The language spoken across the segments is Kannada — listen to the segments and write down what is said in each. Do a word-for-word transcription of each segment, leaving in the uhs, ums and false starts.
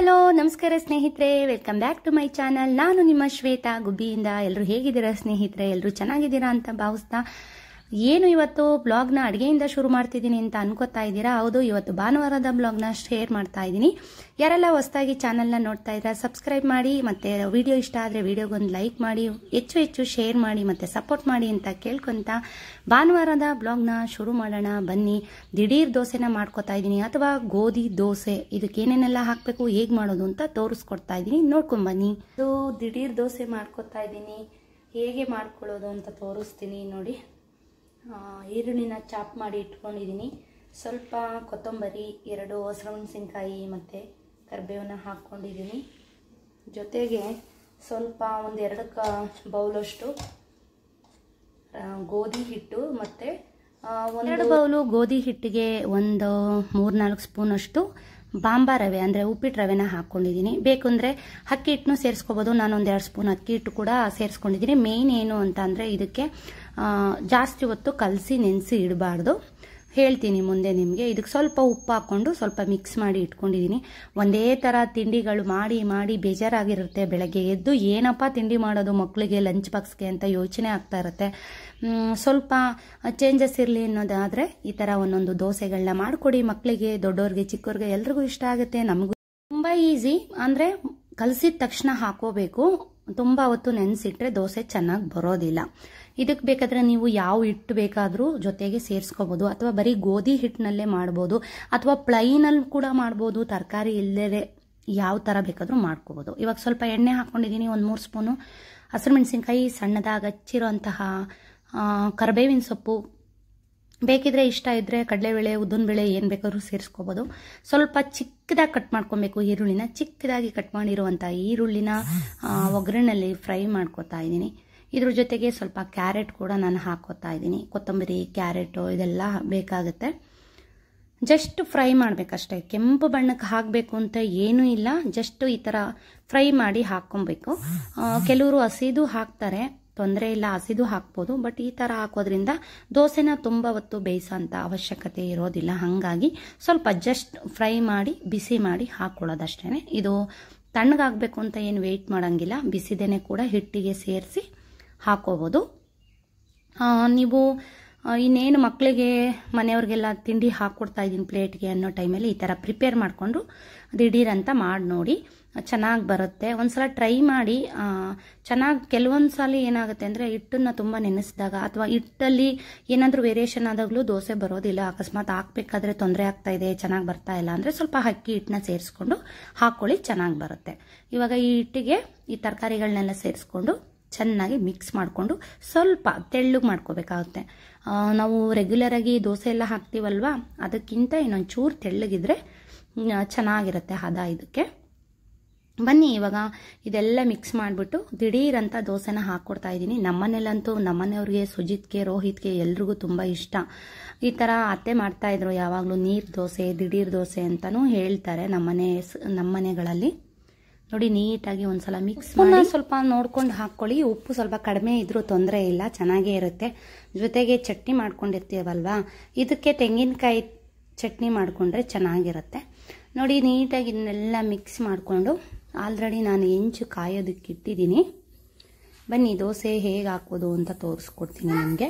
ಹಲೋ ನಮಸ್ಕಾರ ಸ್ನೇಹಿತರೆ, welcome back to my channel. ನಾನು ನಿಮ್ಮ ಶ್ವೇತಾ ಗುಬ್ಬಿಯಿಂದ. ಎಲ್ಲರೂ ಹೇಗಿದ್ದೀರಾ ಸ್ನೇಹಿತರೆ? ಎಲ್ಲರೂ ಚೆನ್ನಾಗಿದ್ದೀರಾ ಅಂತ ಭಾವಿಸ್ತಾ, ಏನು ಇವತ್ತು ಬ್ಲಾಗ್ನ ಅಡುಗೆಯಿಂದ ಶುರು ಮಾಡ್ತಿದ್ದೀನಿ ಅಂತ ಅನ್ಕೋತಾ ಇದ್ದೀರಾ? ಹೌದು, ಇವತ್ತು ಭಾನುವಾರದ ಬ್ಲಾಗ್ನ ಶೇರ್ ಮಾಡ್ತಾ ಇದ್ದೀನಿ. ಯಾರೆಲ್ಲ ಹೊಸದಾಗಿ ಚಾನಲ್ನ ನೋಡ್ತಾ ಇದ್ದೀರಾ ಸಬ್ಸ್ಕ್ರೈಬ್ ಮಾಡಿ, ಮತ್ತೆ ವಿಡಿಯೋ ಇಷ್ಟ ಆದರೆ ವಿಡಿಯೋಗೊಂದು ಲೈಕ್ ಮಾಡಿ, ಹೆಚ್ಚು ಹೆಚ್ಚು ಶೇರ್ ಮಾಡಿ ಮತ್ತೆ ಸಪೋರ್ಟ್ ಮಾಡಿ ಅಂತ ಕೇಳ್ಕೊಂತ ಭಾನುವಾರದ ಬ್ಲಾಗ್ನ ಶುರು ಮಾಡೋಣ ಬನ್ನಿ. ದಿಢೀರ್ ದೋಸೆನ ಮಾಡ್ಕೋತಾ ಇದ್ದೀನಿ, ಅಥವಾ ಗೋಧಿ ದೋಸೆ, ಇದಕ್ಕೆ ಏನೇನೆಲ್ಲ ಹಾಕಬೇಕು, ಹೇಗೆ ಮಾಡೋದು ಅಂತ ತೋರಿಸ್ಕೊಡ್ತಾ ಇದ್ದೀನಿ, ನೋಡ್ಕೊಂಡ್ ಬನ್ನಿ. ಇದು ದಿಢೀರ್ ದೋಸೆ ಮಾಡ್ಕೋತಾ ಇದ್ದೀನಿ, ಹೇಗೆ ಮಾಡ್ಕೊಳ್ಳೋದು ಅಂತ ತೋರಿಸ್ತೀನಿ ನೋಡಿ. ಈರುಳ್ಳಿನ ಚಾಪ್ ಮಾಡಿ ಇಟ್ಕೊಂಡಿದ್ದೀನಿ, ಸ್ವಲ್ಪ ಕೊತ್ತಂಬರಿ, ಎರಡು ಹಸಿಮೆಣಸಿನ್ಕಾಯಿ ಮತ್ತು ಕರಿಬೇವನ್ನ ಹಾಕ್ಕೊಂಡಿದ್ದೀನಿ. ಜೊತೆಗೆ ಸ್ವಲ್ಪ ಒಂದೆರಡು ಕ ಬೌಲಷ್ಟು ಗೋಧಿ ಹಿಟ್ಟು ಮತ್ತು ಒಂದೆರಡು ಬೌಲು ಗೋಧಿ ಹಿಟ್ಟಿಗೆ ಒಂದು ಮೂರ್ನಾಲ್ಕು ಸ್ಪೂನಷ್ಟು ಬಾಂಬಾ ರವೆ ಅಂದರೆ ಉಪ್ಪಿಟ್ಟು ರವೆನ ಹಾಕ್ಕೊಂಡಿದ್ದೀನಿ. ಬೇಕು ಅಂದರೆ ಅಕ್ಕಿ ಹಿಟ್ಟನ್ನು ಸೇರಿಸ್ಕೋಬೋದು. ನಾನು ಒಂದೆರಡು ಸ್ಪೂನ್ ಅಕ್ಕಿ ಹಿಟ್ಟು ಕೂಡ ಸೇರಿಸ್ಕೊಂಡಿದ್ದೀನಿ. ಮೇನ್ ಏನು ಅಂತ ಅಂದರೆ ಇದಕ್ಕೆ ಜಾಸ್ತಿ ಹೊತ್ತು ಕಲಸಿ ನೆನೆಸಿ ಇಡಬಾರ್ದು, ಹೇಳ್ತೀನಿ ಮುಂದೆ ನಿಮಗೆ. ಇದಕ್ಕೆ ಸ್ವಲ್ಪ ಉಪ್ಪು ಹಾಕ್ಕೊಂಡು ಸ್ವಲ್ಪ ಮಿಕ್ಸ್ ಮಾಡಿ ಇಟ್ಕೊಂಡಿದ್ದೀನಿ. ಒಂದೇ ಥರ ತಿಂಡಿಗಳು ಮಾಡಿ ಮಾಡಿ ಬೇಜಾರಾಗಿರುತ್ತೆ. ಬೆಳಗ್ಗೆ ಎದ್ದು ಏನಪ್ಪ ತಿಂಡಿ ಮಾಡೋದು ಮಕ್ಕಳಿಗೆ ಲಂಚ್ ಬಾಕ್ಸ್ಗೆ ಅಂತ ಯೋಚನೆ ಆಗ್ತಾ ಇರುತ್ತೆ. ಸ್ವಲ್ಪ ಚೇಂಜಸ್ ಇರಲಿ ಅನ್ನೋದಾದರೆ ಈ ಥರ ಒಂದೊಂದು ದೋಸೆಗಳನ್ನ ಮಾಡಿಕೊಡಿ ಮಕ್ಕಳಿಗೆ, ದೊಡ್ಡವ್ರಿಗೆ ಚಿಕ್ಕವ್ರಿಗೆ ಎಲ್ರಿಗೂ ಇಷ್ಟ ಆಗುತ್ತೆ. ನಮಗೂ ತುಂಬ ಈಸಿ, ಅಂದರೆ ಕಲಸಿದ ತಕ್ಷಣ ಹಾಕೋಬೇಕು. ತುಂಬ ಹೊತ್ತು ನೆನೆಸಿಟ್ರೆ ದೋಸೆ ಚೆನ್ನಾಗಿ ಬರೋದಿಲ್ಲ. ಇದಕ್ಕೆ ಬೇಕಾದರೆ ನೀವು ಯಾವ ಹಿಟ್ಟು ಬೇಕಾದರೂ ಜೊತೆಗೆ ಸೇರಿಸ್ಕೋಬೋದು, ಅಥವಾ ಬರೀ ಗೋಧಿ ಹಿಟ್ಟಿನಲ್ಲೇ ಮಾಡ್ಬೋದು, ಅಥವಾ ಪ್ಲೈನಲ್ಲಿ ಕೂಡ ಮಾಡ್ಬೋದು. ತರಕಾರಿ ಇಲ್ಲದೇ ಯಾವ ಥರ ಬೇಕಾದರೂ ಮಾಡ್ಕೋಬೋದು. ಇವಾಗ ಸ್ವಲ್ಪ ಎಣ್ಣೆ ಹಾಕ್ಕೊಂಡಿದ್ದೀನಿ, ಒಂದು ಮೂರು ಸ್ಪೂನು ಹಸಿಮೆಣಸಿನ್ಕಾಯಿ, ಸಣ್ಣದಾಗಿ ಹಚ್ಚಿರೋ ಅಂತಹ ಕರಿಬೇವಿನ ಸೊಪ್ಪು, ಬೇಕಿದ್ರೆ ಇಷ್ಟ ಇದ್ದರೆ ಕಡಲೆಬೇಳೆ, ಉದ್ದಿನಬೇಳೆ ಏನು ಬೇಕಾದ್ರೂ ಸೇರಿಸ್ಕೋಬೋದು. ಸ್ವಲ್ಪ ಚಿಕ್ಕದಾಗಿ ಕಟ್ ಮಾಡ್ಕೊಬೇಕು ಈರುಳ್ಳಿನ. ಚಿಕ್ಕದಾಗಿ ಕಟ್ ಮಾಡಿರುವಂಥ ಈರುಳ್ಳಿನ ಒಗ್ಗರಣೆಯಲ್ಲಿ ಫ್ರೈ ಮಾಡ್ಕೋತಾ ಇದ್ದೀನಿ. ಇದ್ರ ಜೊತೆಗೆ ಸ್ವಲ್ಪ ಕ್ಯಾರೆಟ್ ಕೂಡ ನಾನು ಹಾಕೋತಾ ಇದ್ದೀನಿ. ಕೊತ್ತಂಬರಿ, ಕ್ಯಾರೆಟು ಇದೆಲ್ಲ ಬೇಕಾಗುತ್ತೆ. ಜಸ್ಟ್ ಫ್ರೈ ಮಾಡಬೇಕಷ್ಟೇ, ಕೆಂಪು ಬಣ್ಣಕ್ಕೆ ಹಾಕಬೇಕು ಅಂತ ಏನೂ ಇಲ್ಲ. ಜಸ್ಟ್ ಈ ಥರ ಫ್ರೈ ಮಾಡಿ ಹಾಕ್ಕೊಬೇಕು. ಕೆಲವರು ಹಸಿದು ಹಾಕ್ತಾರೆ, ತೊಂದರೆ ಇಲ್ಲ, ಹಸಿದು ಹಾಕ್ಬೋದು. ಬಟ್ ಈ ಥರ ಹಾಕೋದ್ರಿಂದ ದೋಸೆನ ತುಂಬ ಹೊತ್ತು ಬೇಯಿಸೋಂಥ ಅವಶ್ಯಕತೆ ಇರೋದಿಲ್ಲ. ಹಾಗಾಗಿ ಸ್ವಲ್ಪ ಜಸ್ಟ್ ಫ್ರೈ ಮಾಡಿ ಬಿಸಿ ಮಾಡಿ ಹಾಕ್ಕೊಳ್ಳೋದಷ್ಟೇ. ಇದು ತಣ್ಣಗಾಗಬೇಕು ಅಂತ ಏನು ವೆಯ್ಟ್ ಮಾಡೋಂಗಿಲ್ಲ, ಬಿಸಿದೇನೆ ಕೂಡ ಹಿಟ್ಟಿಗೆ ಸೇರಿಸಿ ಹಾಕೋಬೋದು. ನೀವು ಇನ್ನೇನು ಮಕ್ಕಳಿಗೆ ಮನೆಯವ್ರಿಗೆಲ್ಲ ತಿಂಡಿ ಹಾಕ್ಕೊಡ್ತಾ ಇದ್ದೀನಿ ಪ್ಲೇಟ್ಗೆ ಅನ್ನೋ ಟೈಮಲ್ಲಿ ಈ ಥರ ಪ್ರಿಪೇರ್ ಮಾಡಿಕೊಂಡು ದಿಢೀರ್ ಅಂತ ಮಾಡಿ ನೋಡಿ, ಚೆನ್ನಾಗಿ ಬರುತ್ತೆ. ಒಂದ್ಸಲ ಟ್ರೈ ಮಾಡಿ. ಚೆನ್ನಾಗಿ ಕೆಲವೊಂದು ಸಲ ಏನಾಗುತ್ತೆ ಅಂದರೆ ಹಿಟ್ಟನ್ನು ತುಂಬ ನೆನೆಸಿದಾಗ ಅಥವಾ ಹಿಟ್ಟಲ್ಲಿ ಏನಾದರೂ ವೇರಿಯೇಷನ್ ಆದಾಗಲೂ ದೋಸೆ ಬರೋದಿಲ್ಲ. ಅಕಸ್ಮಾತ್ ಹಾಕಬೇಕಾದ್ರೆ ತೊಂದರೆ ಆಗ್ತಾ ಇದೆ, ಚೆನ್ನಾಗಿ ಬರ್ತಾ ಇಲ್ಲ ಅಂದರೆ ಸ್ವಲ್ಪ ಅಕ್ಕಿ ಹಿಟ್ಟನ್ನ ಸೇರಿಸ್ಕೊಂಡು ಹಾಕ್ಕೊಳ್ಳಿ, ಚೆನ್ನಾಗಿ ಬರುತ್ತೆ. ಇವಾಗ ಈ ಹಿಟ್ಟಿಗೆ ಈ ತರಕಾರಿಗಳನ್ನೆಲ್ಲ ಸೇರಿಸ್ಕೊಂಡು ಚೆನ್ನಾಗಿ ಮಿಕ್ಸ್ ಮಾಡಿಕೊಂಡು ಸ್ವಲ್ಪ ತೆಳ್ಳಗೆ ಮಾಡ್ಕೋಬೇಕಾಗುತ್ತೆ. ನಾವು ರೆಗ್ಯುಲರಾಗಿ ದೋಸೆ ಎಲ್ಲ ಹಾಕ್ತೀವಲ್ವ, ಅದಕ್ಕಿಂತ ಇನ್ನೊಂದು ಚೂರು ತೆಳ್ಳಗಿದ್ರೆ ಚೆನ್ನಾಗಿರುತ್ತೆ ಹದ. ಇದಕ್ಕೆ ಬನ್ನಿ, ಇವಾಗ ಇದೆಲ್ಲ ಮಿಕ್ಸ್ ಮಾಡಿಬಿಟ್ಟು ದಿಢೀರಂತ ದೋಸೆನ ಹಾಕ್ಕೊಡ್ತಾ ಇದ್ದೀನಿ. ನಮ್ಮನೇಲಂತೂ ನಮ್ಮನೆಯವ್ರಿಗೆ, ಸುಜಿತ್ಗೆ, ರೋಹಿತ್ಗೆ ಎಲ್ರಿಗೂ ತುಂಬ ಇಷ್ಟ. ಈ ಥರ ಅತ್ತೆ ಮಾಡ್ತಾಯಿದ್ರು ಯಾವಾಗಲೂ ನೀರು ದೋಸೆ, ದಿಢೀರ್ ದೋಸೆ ಅಂತಲೂ ಹೇಳ್ತಾರೆ ನಮ್ಮನೆ ನಮ್ಮನೆಗಳಲ್ಲಿ. ನೋಡಿ, ನೀಟಾಗಿ ಒಂದ್ಸಲ ಮಿಕ್ಸ್ ಮಾಡಿ ಸ್ವಲ್ಪ ನೋಡ್ಕೊಂಡು ಹಾಕ್ಕೊಳ್ಳಿ. ಉಪ್ಪು ಸ್ವಲ್ಪ ಕಡಿಮೆ ಇದ್ರೂ ತೊಂದರೆ ಇಲ್ಲ, ಚೆನ್ನಾಗೇ ಇರುತ್ತೆ. ಜೊತೆಗೆ ಚಟ್ನಿ ಮಾಡ್ಕೊಂಡಿರ್ತೀವಲ್ವಾ, ಇದಕ್ಕೆ ತೆಂಗಿನಕಾಯಿ ಚಟ್ನಿ ಮಾಡಿಕೊಂಡ್ರೆ ಚೆನ್ನಾಗಿರುತ್ತೆ. ನೋಡಿ, ನೀಟಾಗಿ ಇದನ್ನೆಲ್ಲ ಮಿಕ್ಸ್ ಮಾಡಿಕೊಂಡು ಆಲ್ರೆಡಿ ನಾನು ಹೆಂಚು ಕಾಯೋದಕ್ಕೆ ಇಟ್ಟಿದ್ದೀನಿ. ಬನ್ನಿ ದೋಸೆ ಹೇಗೆ ಹಾಕೋದು ಅಂತ ತೋರಿಸ್ಕೊಡ್ತೀನಿ ನಿಮಗೆ.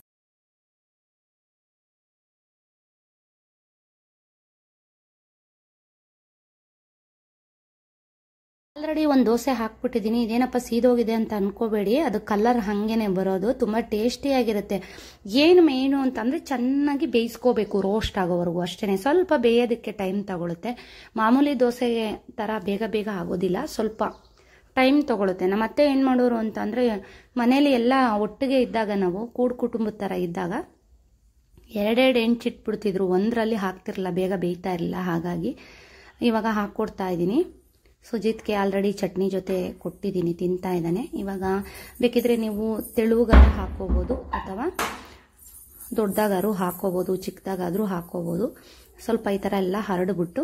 ಆಲ್ರೆಡಿ ಒಂದು ದೋಸೆ ಹಾಕ್ಬಿಟ್ಟಿದ್ದೀನಿ. ಇದೇನಪ್ಪ ಸೀದೋಗಿದೆ ಅಂತ ಅನ್ಕೋಬೇಡಿ, ಅದು ಕಲರ್ ಹಾಗೇನೆ ಬರೋದು, ತುಂಬ ಟೇಸ್ಟಿಯಾಗಿರುತ್ತೆ. ಏನು ಮೇನು ಅಂತಂದರೆ ಚೆನ್ನಾಗಿ ಬೇಯಿಸ್ಕೋಬೇಕು, ರೋಸ್ಟ್ ಆಗೋವರೆಗೂ ಅಷ್ಟೇ. ಸ್ವಲ್ಪ ಬೇಯೋದಕ್ಕೆ ಟೈಮ್ ತಗೊಳುತ್ತೆ. ಮಾಮೂಲಿ ದೋಸೆ ಥರ ಬೇಗ ಬೇಗ ಆಗೋದಿಲ್ಲ, ಸ್ವಲ್ಪ ಟೈಮ್ ತಗೊಳುತ್ತೆ. ನಮ್ಮ ಅತ್ತೆ ಏನು ಮಾಡೋರು ಅಂತಂದರೆ, ಮನೇಲಿ ಎಲ್ಲ ಒಟ್ಟಿಗೆ ಇದ್ದಾಗ, ನಾವು ಕೂಡು ಕುಟುಂಬದ ಥರ ಇದ್ದಾಗ ಎರಡೆರಡು ಹೆಂಚಿಟ್ಬಿಡ್ತಿದ್ರು, ಒಂದರಲ್ಲಿ ಹಾಕ್ತಿರಲಿಲ್ಲ, ಬೇಗ ಬೇಯ್ತಾ ಇರಲಿಲ್ಲ. ಹಾಗಾಗಿ ಇವಾಗ ಹಾಕ್ಕೊಡ್ತಾ ಇದ್ದೀನಿ. ಸುಜಿತ್ಗೆ ಆಲ್ರೆಡಿ ಚಟ್ನಿ ಜೊತೆ ಕೊಟ್ಟಿದ್ದೀನಿ, ತಿಂತಾ ಇದ್ದಾನೆ. ಇವಾಗ ಬೇಕಿದ್ರೆ ನೀವು ತೆಳುಗಾರು ಹಾಕೋಬೋದು, ಅಥವಾ ದೊಡ್ಡದಾಗಾರು ಹಾಕೋಬೋದು, ಚಿಕ್ಕದಾಗಾದರೂ ಹಾಕೋಬೋದು. ಸ್ವಲ್ಪ ಈ ಥರ ಎಲ್ಲ ಹರಡ್ಬಿಟ್ಟು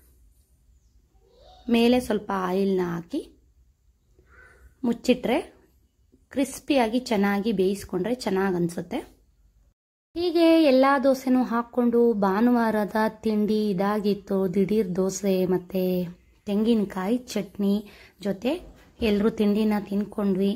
ಮೇಲೆ ಸ್ವಲ್ಪ ಆಯಿಲ್ನ ಹಾಕಿ ಮುಚ್ಚಿಟ್ರೆ ಕ್ರಿಸ್ಪಿಯಾಗಿ ಚೆನ್ನಾಗಿ ಬೇಯಿಸ್ಕೊಂಡ್ರೆ ಚೆನ್ನಾಗಿ ಅನಿಸುತ್ತೆ. ಹೀಗೆ ಎಲ್ಲ ದೋಸೆನೂ ಹಾಕ್ಕೊಂಡು ಭಾನುವಾರದ ತಿಂಡಿ ಇದಾಗಿತ್ತು. ದಿಢೀರ್ ದೋಸೆ ಮತ್ತು ತೆಂಗಿನಕಾಯಿ ಚಟ್ನಿ ಜೊತೆ ಎಲ್ಲರೂ ತಿಂಡಿನ ತಿನ್ಕೊಂಡ್ವಿ.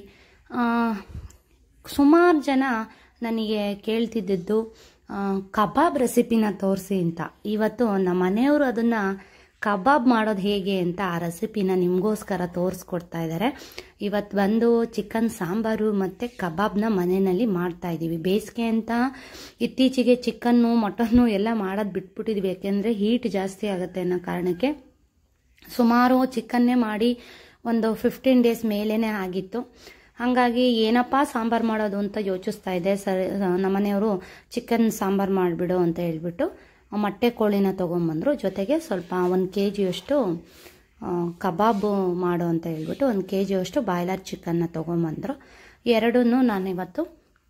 ಸುಮಾರು ಜನ ನನಗೆ ಕೇಳ್ತಿದ್ದದ್ದು ಕಬಾಬ್ ರೆಸಿಪಿನ ತೋರಿಸಿ ಅಂತ. ಇವತ್ತು ನಮ್ಮ ಮನೆಯವರು ಅದನ್ನು ಕಬಾಬ್ ಮಾಡೋದು ಹೇಗೆ ಅಂತ ಆ ರೆಸಿಪಿನ ನಿಮಗೋಸ್ಕರ ತೋರಿಸ್ಕೊಡ್ತಾ ಇದ್ದಾರೆ. ಇವತ್ತು ಬಂದು ಚಿಕನ್ ಸಾಂಬಾರು ಮತ್ತು ಕಬಾಬ್ನ ಮನೆಯಲ್ಲಿ ಮಾಡ್ತಾ ಇದ್ದೀವಿ. ಬೇಸಿಗೆ ಅಂತ ಇತ್ತೀಚೆಗೆ ಚಿಕನ್ನು ಮಟನ್ನು ಎಲ್ಲ ಮಾಡೋದು ಬಿಟ್ಬಿಟ್ಟಿದ್ವಿ, ಯಾಕೆಂದರೆ ಹೀಟ್ ಜಾಸ್ತಿ ಆಗುತ್ತೆ ಅನ್ನೋ ಕಾರಣಕ್ಕೆ. ಸುಮಾರು ಚಿಕನ್ನೇ ಮಾಡಿ ಒಂದು ಫಿಫ್ಟೀನ್ ಡೇಸ್ ಮೇಲೇ ಆಗಿತ್ತು. ಹಾಗಾಗಿ ಏನಪ್ಪ ಸಾಂಬಾರು ಮಾಡೋದು ಅಂತ ಯೋಚಿಸ್ತಾ ಇದ್ದೆ. ಸರಿ, ನಮ್ಮನೆಯವರು ಚಿಕನ್ ಸಾಂಬಾರು ಮಾಡಿಬಿಡು ಅಂತ ಹೇಳ್ಬಿಟ್ಟು ಮೊಟ್ಟೆ ಕೋಳಿನ ತೊಗೊಂಬಂದರು. ಜೊತೆಗೆ ಸ್ವಲ್ಪ ಒಂದು ಕೆ ಜಿಯಷ್ಟು ಕಬಾಬು ಮಾಡು ಅಂತ ಹೇಳ್ಬಿಟ್ಟು ಒಂದು ಕೆ ಜಿಯಷ್ಟು ಬಾಯ್ಲರ್ ಚಿಕನ್ನ ತೊಗೊಂಬಂದರು. ಎರಡನ್ನೂ ನಾನಿವತ್ತು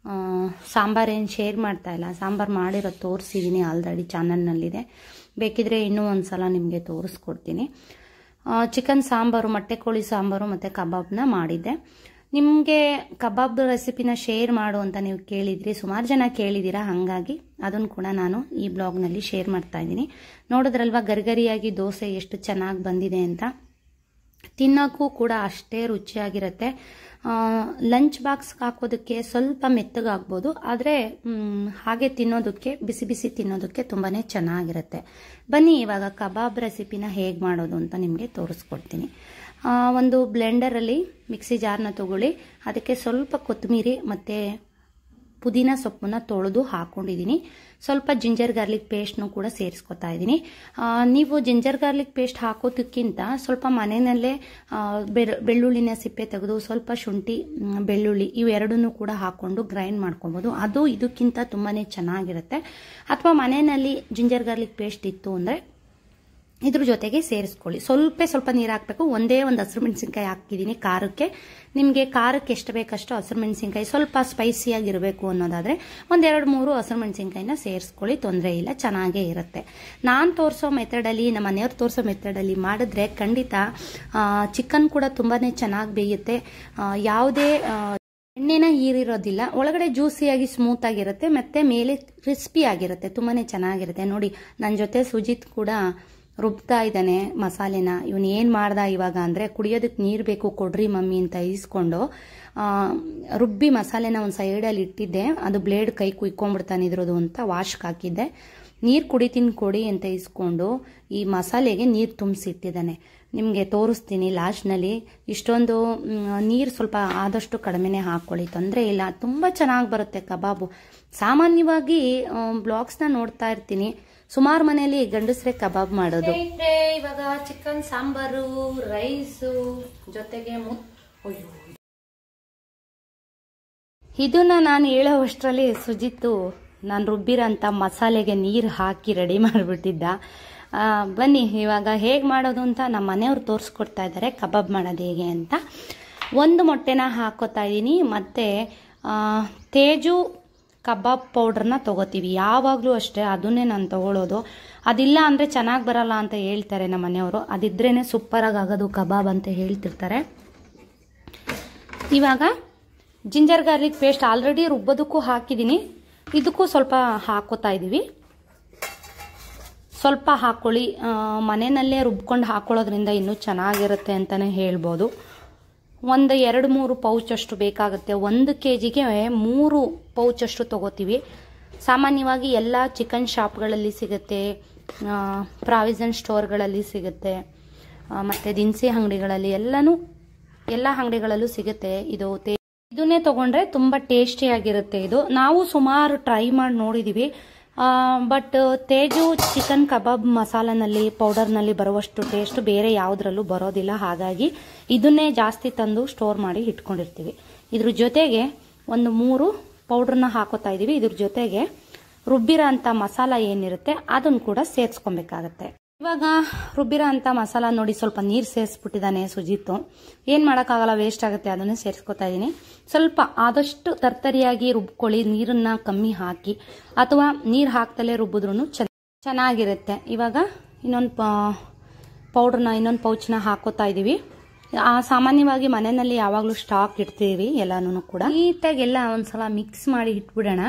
ಸಾಂಬಾರೇನು ಶೇರ್ ಮಾಡ್ತಾಯಿಲ್ಲ, ಸಾಂಬಾರು ಮಾಡಿರೋದು ತೋರಿಸಿದ್ದೀನಿ ಆಲ್ರೆಡಿ ಚಾನಲ್ನಲ್ಲಿದೆ. ಬೇಕಿದ್ರೆ ಇನ್ನೂ ಒಂದು ಸಲ ನಿಮಗೆ ತೋರಿಸ್ಕೊಡ್ತೀನಿ. ಚಿಕನ್ ಸಾಂಬಾರು, ಮೊಟ್ಟೆ ಕೋಳಿ ಸಾಂಬಾರು ಮತ್ತು ಕಬಾಬ್ನ ಮಾಡಿದ್ದೆ. ನಿಮಗೆ ಕಬಾಬ್ ರೆಸಿಪಿನ ಶೇರ್ ಮಾಡು ಅಂತ ನೀವು ಕೇಳಿದ್ರಿ, ಸುಮಾರು ಜನ ಕೇಳಿದ್ದೀರಾ. ಹಾಗಾಗಿ ಅದನ್ನು ಕೂಡ ನಾನು ಈ ಬ್ಲಾಗ್ನಲ್ಲಿ ಶೇರ್ ಮಾಡ್ತಾ ಇದ್ದೀನಿ. ನೋಡಿದ್ರಲ್ವ ಗರಿಗರಿಯಾಗಿ ದೋಸೆ ಎಷ್ಟು ಚೆನ್ನಾಗಿ ಬಂದಿದೆ ಅಂತ. ತಿನ್ನೋಕ್ಕೂ ಕೂಡ ಅಷ್ಟೇ ರುಚಿಯಾಗಿರುತ್ತೆ. ಲಂಚ್ ಬಾಕ್ಸ್ಗೆ ಹಾಕೋದಕ್ಕೆ ಸ್ವಲ್ಪ ಮೆತ್ತಗಾಗ್ಬೋದು, ಆದರೆ ಹಾಗೆ ತಿನ್ನೋದಕ್ಕೆ ಬಿಸಿ ಬಿಸಿ ತಿನ್ನೋದಕ್ಕೆ ತುಂಬಾ ಚೆನ್ನಾಗಿರುತ್ತೆ. ಬನ್ನಿ ಇವಾಗ ಕಬಾಬ್ ರೆಸಿಪಿನ ಹೇಗೆ ಮಾಡೋದು ಅಂತ ನಿಮಗೆ ತೋರಿಸ್ಕೊಡ್ತೀನಿ. ಒಂದು ಬ್ಲೆಂಡರಲ್ಲಿ ಮಿಕ್ಸಿ ಜಾರ್ನ ತಗೊಳ್ಳಿ. ಅದಕ್ಕೆ ಸ್ವಲ್ಪ ಕೊತ್ತಂಬರಿ ಮತ್ತು ಪುದೀನ ಸೊಪ್ಪನ್ನ ತೊಳೆದು ಹಾಕ್ಕೊಂಡಿದ್ದೀನಿ. ಸ್ವಲ್ಪ ಜಿಂಜರ್ ಗಾರ್ಲಿಕ್ ಪೇಸ್ಟ್ನು ಕೂಡ ಸೇರಿಸ್ಕೊತಾ ಇದ್ದೀನಿ. ನೀವು ಜಿಂಜರ್ ಗಾರ್ಲಿಕ್ ಪೇಸ್ಟ್ ಹಾಕೋದಕ್ಕಿಂತ ಸ್ವಲ್ಪ ಮನೆಯಲ್ಲೇ ಬೆಳ್ಳುಳ್ಳಿನ ಸಿಪ್ಪೆ ತೆಗೆದು ಸ್ವಲ್ಪ ಶುಂಠಿ ಬೆಳ್ಳುಳ್ಳಿ ಇವೆರಡನ್ನೂ ಕೂಡ ಹಾಕ್ಕೊಂಡು ಗ್ರೈಂಡ್ ಮಾಡ್ಕೊಬೋದು. ಅದು ಇದಕ್ಕಿಂತ ತುಂಬಾ ಚೆನ್ನಾಗಿರುತ್ತೆ. ಅಥವಾ ಮನೆಯಲ್ಲಿ ಜಿಂಜರ್ ಗಾರ್ಲಿಕ್ ಪೇಸ್ಟ್ ಇತ್ತು ಅಂದರೆ ಇದ್ರ ಜೊತೆಗೆ ಸೇರಿಸ್ಕೊಳ್ಳಿ. ಸ್ವಲ್ಪ ಸ್ವಲ್ಪ ನೀರು ಹಾಕಬೇಕು. ಒಂದೇ ಒಂದು ಹಸಿರು ಮೆಣಸಿನ್ಕಾಯಿ ಹಾಕಿದ್ದೀನಿ ಖಾರಕ್ಕೆ. ನಿಮಗೆ ಖಾರಕ್ಕೆ ಎಷ್ಟು ಬೇಕಷ್ಟು ಹಸಿರು ಮೆಣಸಿನ್ಕಾಯಿ, ಸ್ವಲ್ಪ ಸ್ಪೈಸಿಯಾಗಿರಬೇಕು ಅನ್ನೋದಾದರೆ ಒಂದೆರಡು ಮೂರು ಹಸಿರು ಮೆಣಸಿನ್ಕಾಯಿನ ಸೇರಿಸ್ಕೊಳ್ಳಿ, ತೊಂದರೆ ಇಲ್ಲ, ಚೆನ್ನಾಗೇ ಇರುತ್ತೆ. ನಾನು ತೋರಿಸೋ ಮೆಥಡಲ್ಲಿ, ನಮ್ಮ ಮನೆಯವ್ರು ತೋರಿಸೋ ಮೆಥಡಲ್ಲಿ ಮಾಡಿದ್ರೆ ಖಂಡಿತ ಚಿಕನ್ ಕೂಡ ತುಂಬಾ ಚೆನ್ನಾಗಿ ಬೇಯುತ್ತೆ. ಯಾವುದೇ ಎಣ್ಣೆನ ಹೀರಿರೋದಿಲ್ಲ, ಒಳಗಡೆ ಜ್ಯೂಸಿಯಾಗಿ ಸ್ಮೂತ್ ಆಗಿರುತ್ತೆ, ಮತ್ತು ಮೇಲೆ ಕ್ರಿಸ್ಪಿ ಆಗಿರುತ್ತೆ, ತುಂಬಾ ಚೆನ್ನಾಗಿರುತ್ತೆ. ನೋಡಿ, ನನ್ನ ಜೊತೆ ಸುಜಿತ್ ಕೂಡ ರುಬ್ತಾ ಇದ್ದಾನೆ ಮಸಾಲೆನ. ಇವನು ಏನು ಮಾಡ್ದ ಇವಾಗ ಅಂದರೆ, ಕುಡಿಯೋದಕ್ಕೆ ನೀರು ಬೇಕು ಕೊಡ್ರಿ ಮಮ್ಮಿ ಅಂತ ಇಸ್ಕೊಂಡು ರುಬ್ಬಿ ಮಸಾಲೆನ ಒಂದು ಸೈಡಲ್ಲಿ ಇಟ್ಟಿದ್ದೆ. ಅದು ಬ್ಲೇಡ್ ಕೈ ಕುಯ್ಕೊಂಡ್ಬಿಡ್ತಾನೆ ಇದ್ರದ್ದು ಅಂತ ವಾಶ್ಗೆ ಹಾಕಿದ್ದೆ. ನೀರು ಕುಡಿತೀನಿ ಕೊಡಿ ಅಂತ ಇಸ್ಕೊಂಡು ಈ ಮಸಾಲೆಗೆ ನೀರು ತುಂಬಿಸಿಟ್ಟಿದ್ದಾನೆ. ನಿಮಗೆ ತೋರಿಸ್ತೀನಿ ಲಾಸ್ಟ್ನಲ್ಲಿ. ಇಷ್ಟೊಂದು ನೀರು ಸ್ವಲ್ಪ ಆದಷ್ಟು ಕಡಿಮೆನೇ ಹಾಕ್ಕೊಳ್ಳಿ, ತೊಂದರೆ ಇಲ್ಲ, ತುಂಬ ಚೆನ್ನಾಗಿ ಬರುತ್ತೆ ಕಬಾಬು. ಸಾಮಾನ್ಯವಾಗಿ ಬ್ಲಾಗ್ಸ್ನ ನೋಡ್ತಾ ಇರ್ತೀನಿ, ಸುಮಾರು ಮನೆಯಲ್ಲಿ ಗಂಡಸ್ರೆ ಕಬಾಬ್ ಮಾಡೋದು. ಇವಾಗ ಚಿಕನ್ ಸಾಂಬಾರು, ರೈಸು ಜೊತೆಗೆ ಇದನ್ನ ನಾನು ಹೇಳೋವಷ್ಟರಲ್ಲಿ ಸುಜಿತ್ತು ನಾನು ರುಬ್ಬಿರೋಂಥ ಮಸಾಲೆಗೆ ನೀರು ಹಾಕಿ ರೆಡಿ ಮಾಡಿಬಿಟ್ಟಿದ್ದ. ಬನ್ನಿ ಇವಾಗ ಹೇಗೆ ಮಾಡೋದು ಅಂತ ನಮ್ಮ ಮನೆಯವ್ರು ತೋರಿಸ್ಕೊಡ್ತಾ ಇದ್ದಾರೆ, ಕಬಾಬ್ ಮಾಡೋದು ಹೇಗೆ ಅಂತ. ಒಂದು ಮೊಟ್ಟೆನ ಹಾಕೋತಾ ಇದ್ದೀನಿ. ಮತ್ತು ತೇಜು ಕಬಾಬ್ ಪೌಡ್ರನ್ನ ತೊಗೋತೀವಿ ಯಾವಾಗಲೂ ಅಷ್ಟೇ, ಅದನ್ನೇ ನಾನು ತೊಗೊಳ್ಳೋದು. ಅದಿಲ್ಲ ಅಂದರೆ ಚೆನ್ನಾಗಿ ಬರಲ್ಲ ಅಂತ ಹೇಳ್ತಾರೆ ನಮ್ಮ ಮನೆಯವರು. ಅದಿದ್ರೇ ಸೂಪರಾಗಿ ಆಗೋದು ಕಬಾಬ್ ಅಂತ ಹೇಳ್ತಿರ್ತಾರೆ. ಇವಾಗ ಜಿಂಜರ್ ಗಾರ್ಲಿಕ್ ಪೇಸ್ಟ್ ಆಲ್ರೆಡಿ ರುಬ್ಬೋದಕ್ಕೂ ಹಾಕಿದ್ದೀನಿ, ಇದಕ್ಕೂ ಸ್ವಲ್ಪ ಹಾಕೋತಾ ಇದ್ದೀವಿ. ಸ್ವಲ್ಪ ಹಾಕ್ಕೊಳ್ಳಿ, ಮನೆಯಲ್ಲೇ ರುಬ್ಕೊಂಡು ಹಾಕೊಳ್ಳೋದ್ರಿಂದ ಇನ್ನೂ ಚೆನ್ನಾಗಿರುತ್ತೆ ಅಂತಲೇ ಹೇಳ್ಬೋದು. ಒಂದು ಎರಡು ಮೂರು ಪೌಚಷ್ಟು ಬೇಕಾಗುತ್ತೆ. ಒಂದು ಕೆ ಜಿಗೆ ಮೂರು ಪೌಚಷ್ಟು ತೊಗೋತೀವಿ. ಸಾಮಾನ್ಯವಾಗಿ ಎಲ್ಲ ಚಿಕನ್ ಶಾಪ್ಗಳಲ್ಲಿ ಸಿಗುತ್ತೆ, ಪ್ರಾವಿಷನ್ ಸ್ಟೋರ್ಗಳಲ್ಲಿ ಸಿಗುತ್ತೆ, ಮತ್ತು ದಿನಸಿ ಅಂಗಡಿಗಳಲ್ಲಿ ಎಲ್ಲನೂ ಎಲ್ಲ ಅಂಗಡಿಗಳಲ್ಲೂ ಸಿಗುತ್ತೆ. ಇದು ಇದನ್ನೇ ತೊಗೊಂಡ್ರೆ ತುಂಬ ಟೇಸ್ಟಿಯಾಗಿರುತ್ತೆ. ಇದು ನಾವು ಸುಮಾರು ಟ್ರೈ ಮಾಡಿ ನೋಡಿದ್ದೀವಿ. ಬಟ್ ತೇಜು ಚಿಕನ್ ಕಬಾಬ್ ಮಸಾಲನಲ್ಲಿ ಪೌಡರ್ನಲ್ಲಿ ಬರುವಷ್ಟು ಟೇಸ್ಟ್ ಬೇರೆ ಯಾವುದ್ರಲ್ಲೂ ಬರೋದಿಲ್ಲ. ಹಾಗಾಗಿ ಇದನ್ನೇ ಜಾಸ್ತಿ ತಂದು ಸ್ಟೋರ್ ಮಾಡಿ ಇಟ್ಕೊಂಡಿರ್ತೀವಿ. ಇದ್ರ ಜೊತೆಗೆ ಒಂದು ಮೂರು ಪೌಡ್ರನ್ನ ಹಾಕೋತಾ ಇದ್ದೀವಿ. ಇದ್ರ ಜೊತೆಗೆ ರುಬ್ಬಿರೋ ಅಂಥ ಮಸಾಲ ಏನಿರುತ್ತೆ ಅದನ್ನು ಕೂಡ ಸೇರಿಸ್ಕೊಬೇಕಾಗತ್ತೆ. ಇವಾಗ ರುಬ್ಬಿರೋ ಅಂಥ ಮಸಾಲ ನೋಡಿ ಸ್ವಲ್ಪ ನೀರು ಸೇರಿಸ್ಬಿಟ್ಟಿದ್ದಾನೆ ಸುಜಿತ್ತು. ಏನು ಮಾಡೋಕ್ಕಾಗಲ್ಲ, ವೇಸ್ಟ್ ಆಗುತ್ತೆ, ಅದನ್ನೇ ಸೇರಿಸ್ಕೊತಾ ಇದ್ದೀನಿ. ಸ್ವಲ್ಪ ಆದಷ್ಟು ತರ್ತರಿಯಾಗಿ ರುಬ್ಕೊಳ್ಳಿ, ನೀರನ್ನು ಕಮ್ಮಿ ಹಾಕಿ, ಅಥವಾ ನೀರು ಹಾಕ್ತಲೇ ರುಬ್ಬಿದ್ರೂ ಚೆನ್ನಾಗಿರುತ್ತೆ. ಇವಾಗ ಇನ್ನೊಂದು ಪೌಡ್ರನ್ನ ಇನ್ನೊಂದು ಪೌಚ್ನ ಹಾಕೋತಾ ಇದ್ದೀವಿ. ಸಾಮಾನ್ಯವಾಗಿ ಮನೆಯಲ್ಲಿ ಯಾವಾಗಲೂ ಸ್ಟಾಕ್ ಇಡ್ತೀವಿ ಎಲ್ಲನೂ ಕೂಡ. ನೀಟಾಗೆಲ್ಲ ಒಂದ್ಸಲ ಮಿಕ್ಸ್ ಮಾಡಿ ಇಟ್ಬಿಡೋಣ.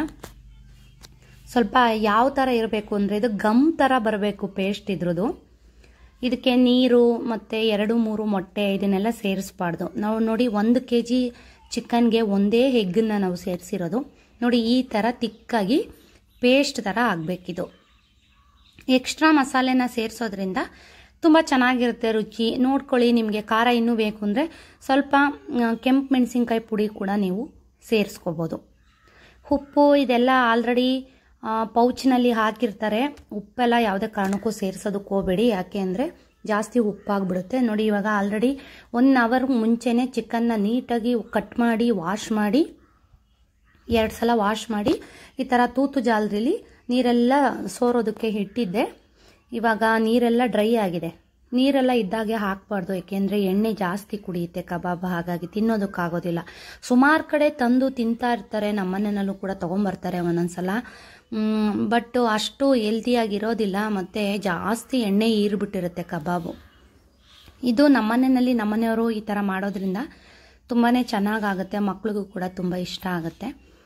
ಸ್ವಲ್ಪ ಯಾವ ಥರ ಇರಬೇಕು ಅಂದರೆ ಇದು ಗಮ್ ಥರ ಬರಬೇಕು ಪೇಸ್ಟ್ ಇದ್ರದ್ದು. ಇದಕ್ಕೆ ನೀರು ಮತ್ತು ಎರಡು ಮೂರು ಮೊಟ್ಟೆ ಇದನ್ನೆಲ್ಲ ಸೇರಿಸ್ಬಾರ್ದು. ನಾವು ನೋಡಿ ಒಂದು ಕೆ ಜಿ ಚಿಕನ್ಗೆ ಒಂದೇ ಎಗ್ಗನ್ನು ನಾವು ಸೇರಿಸಿರೋದು. ನೋಡಿ ಈ ಥರ ತಿಕ್ಕಾಗಿ ಪೇಸ್ಟ್ ಥರ ಆಗಬೇಕಿದು. ಎಕ್ಸ್ಟ್ರಾ ಮಸಾಲೆನ ಸೇರಿಸೋದ್ರಿಂದ ತುಂಬ ಚೆನ್ನಾಗಿರುತ್ತೆ ರುಚಿ. ನೋಡ್ಕೊಳ್ಳಿ, ನಿಮಗೆ ಖಾರ ಇನ್ನೂ ಬೇಕು ಅಂದರೆ ಸ್ವಲ್ಪ ಕೆಂಪು ಮೆಣಸಿನ್ಕಾಯಿ ಪುಡಿ ಕೂಡ ನೀವು ಸೇರಿಸ್ಕೋಬೋದು. ಉಪ್ಪು ಇದೆಲ್ಲ ಆಲ್ರೆಡಿ ಪೌಚ್ನಲ್ಲಿ ಹಾಕಿರ್ತಾರೆ. ಉಪ್ಪೆಲ್ಲ ಯಾವುದೇ ಕಾರಣಕ್ಕೂ ಸೇರಿಸೋದಕ್ಕೆ ಹೋಗಬೇಡಿ, ಯಾಕೆ ಅಂದರೆ ಜಾಸ್ತಿ ಉಪ್ಪಾಗ್ಬಿಡುತ್ತೆ. ನೋಡಿ ಇವಾಗ ಆಲ್ರೆಡಿ ಒನ್ ಅವರ್ ಮುಂಚೆನೇ ಚಿಕನ್ನ ನೀಟಾಗಿ ಕಟ್ ಮಾಡಿ ವಾಶ್ ಮಾಡಿ ಎರಡು ಸಲ ವಾಶ್ ಮಾಡಿ ಈ ಥರ ತೂತು ಜಾಲರಿಲಿ ನೀರೆಲ್ಲ ಸೋರೋದಕ್ಕೆ ಇಟ್ಟಿದ್ದೆ. ಇವಾಗ ನೀರೆಲ್ಲ ಡ್ರೈ ಆಗಿದೆ. ನೀರೆಲ್ಲ ಇದ್ದಾಗೆ ಹಾಕಬಾರ್ದು, ಏಕೆಂದರೆ ಎಣ್ಣೆ ಜಾಸ್ತಿ ಕುಡಿಯುತ್ತೆ ಕಬಾಬ್, ಹಾಗಾಗಿ ತಿನ್ನೋದಕ್ಕಾಗೋದಿಲ್ಲ. ಸುಮಾರು ಕಡೆ ತಂದು ತಿಂತಾ ಇರ್ತಾರೆ, ನಮ್ಮನೆಯಲ್ಲೂ ಕೂಡ ತೊಗೊಂಬರ್ತಾರೆ ಒಂದೊಂದ್ಸಲ. ಬಟ್ ಅಷ್ಟು ಹೆಲ್ತಿಯಾಗಿರೋದಿಲ್ಲ ಮತ್ತು ಜಾಸ್ತಿ ಎಣ್ಣೆ ಹೀರ್ಬಿಟ್ಟಿರುತ್ತೆ ಕಬಾಬು. ಇದು ನಮ್ಮನೆಯಲ್ಲಿ ನಮ್ಮನೆಯವರು ಈ ಥರ ಮಾಡೋದ್ರಿಂದ ತುಂಬಾ ಚೆನ್ನಾಗಾಗುತ್ತೆ, ಮಕ್ಳಿಗೂ ಕೂಡ ತುಂಬ ಇಷ್ಟ ಆಗುತ್ತೆ.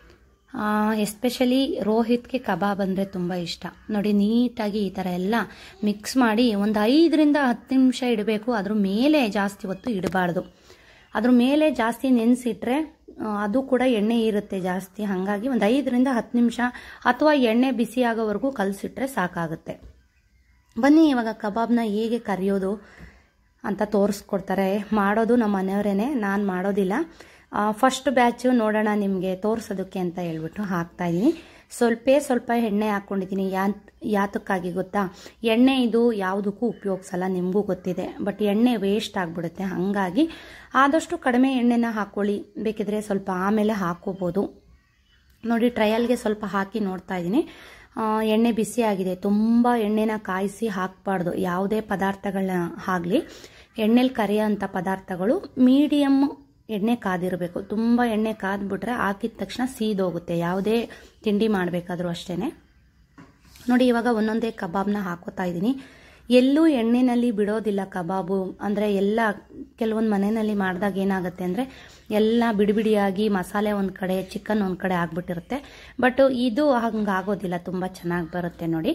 ಎಸ್ಪೆಷಲಿ ರೋಹಿತ್ಗೆ ಕಬಾಬ್ ಅಂದರೆ ತುಂಬ ಇಷ್ಟ. ನೋಡಿ ನೀಟಾಗಿ ಈ ಥರ ಎಲ್ಲ ಮಿಕ್ಸ್ ಮಾಡಿ ಒಂದು ಐದರಿಂದ ಹತ್ತು ನಿಮಿಷ ಇಡಬೇಕು. ಅದ್ರ ಮೇಲೆ ಜಾಸ್ತಿ ಹೊತ್ತು ಇಡಬಾರ್ದು. ಅದ್ರ ಮೇಲೆ ಜಾಸ್ತಿ ನೆನೆಸಿಟ್ರೆ ಅದು ಕೂಡ ಎಣ್ಣೆ ಇರುತ್ತೆ ಜಾಸ್ತಿ. ಹಾಗಾಗಿ ಒಂದು ಐದರಿಂದ ಹತ್ತು ನಿಮಿಷ ಅಥವಾ ಎಣ್ಣೆ ಬಿಸಿ ಆಗೋವರೆಗೂ ಕಲಸಿಟ್ರೆ ಸಾಕಾಗುತ್ತೆ. ಬನ್ನಿ ಇವಾಗ ಕಬಾಬ್ನ ಹೇಗೆ ಕರಿಯೋದು ಅಂತ ತೋರಿಸ್ಕೊಡ್ತಾರೆ. ಮಾಡೋದು ನಮ್ಮ ಮನೆಯವರೇನೆ, ನಾನು ಮಾಡೋದಿಲ್ಲ. ಫಸ್ಟ್ ಬ್ಯಾಚು ನೋಡೋಣ ನಿಮಗೆ ತೋರಿಸೋದಕ್ಕೆ ಅಂತ ಹೇಳ್ಬಿಟ್ಟು ಹಾಕ್ತಾಯಿದ್ದೀನಿ. ಸ್ವಲ್ಪ ಸ್ವಲ್ಪ ಎಣ್ಣೆ ಹಾಕ್ಕೊಂಡಿದ್ದೀನಿ. ಯಾ ಯಾತಕ್ಕಾಗಿ ಗೊತ್ತಾ, ಎಣ್ಣೆ ಇದು ಯಾವುದಕ್ಕೂ ಉಪಯೋಗಿಸಲ್ಲ, ನಿಮಗೂ ಗೊತ್ತಿದೆ. ಬಟ್ ಎಣ್ಣೆ ವೇಸ್ಟ್ ಆಗಿಬಿಡುತ್ತೆ, ಹಾಗಾಗಿ ಆದಷ್ಟು ಕಡಿಮೆ ಎಣ್ಣೆನ ಹಾಕ್ಕೊಳ್ಳಿ. ಬೇಕಿದ್ರೆ ಸ್ವಲ್ಪ ಆಮೇಲೆ ಹಾಕ್ಕೋಬೋದು. ನೋಡಿ ಟ್ರಯಲ್ಗೆ ಸ್ವಲ್ಪ ಹಾಕಿ ನೋಡ್ತಾ ಇದ್ದೀನಿ. ಎಣ್ಣೆ ಬಿಸಿ ಆಗಿದೆ. ತುಂಬ ಎಣ್ಣೆನ ಕಾಯಿಸಿ ಹಾಕಬಾರ್ದು. ಯಾವುದೇ ಪದಾರ್ಥಗಳನ್ನ ಆಗಲಿ ಎಣ್ಣೆಲಿ ಕರಿಯೋ ಅಂಥ ಪದಾರ್ಥಗಳು ಮೀಡಿಯಮ್ ಎಣ್ಣೆ ಕಾದಿರಬೇಕು. ತುಂಬ ಎಣ್ಣೆ ಕಾದ್ಬಿಟ್ರೆ ಹಾಕಿದ ತಕ್ಷಣ ಸೀದೋಗುತ್ತೆ, ಯಾವುದೇ ತಿಂಡಿ ಮಾಡಬೇಕಾದ್ರೂ ಅಷ್ಟೇ. ನೋಡಿ ಇವಾಗ ಒಂದೊಂದೇ ಕಬಾಬ್ನ ಹಾಕೋತಾ ಇದ್ದೀನಿ. ಎಲ್ಲೂ ಎಣ್ಣೆಯಲ್ಲಿ ಬಿಡೋದಿಲ್ಲ ಕಬಾಬು. ಅಂದರೆ ಎಲ್ಲ ಕೆಲವೊಂದು ಮನೆಯಲ್ಲಿ ಮಾಡಿದಾಗ ಏನಾಗುತ್ತೆ ಅಂದರೆ ಎಲ್ಲ ಬಿಡಿಬಿಡಿಯಾಗಿ ಮಸಾಲೆ ಒಂದು ಕಡೆ, ಚಿಕನ್ ಒಂದು ಕಡೆ ಆಗಿಬಿಟ್ಟಿರುತ್ತೆ. ಬಟ್ ಇದು ಹಂಗಾಗೋದಿಲ್ಲ, ತುಂಬ ಚೆನ್ನಾಗಿ ಬರುತ್ತೆ. ನೋಡಿ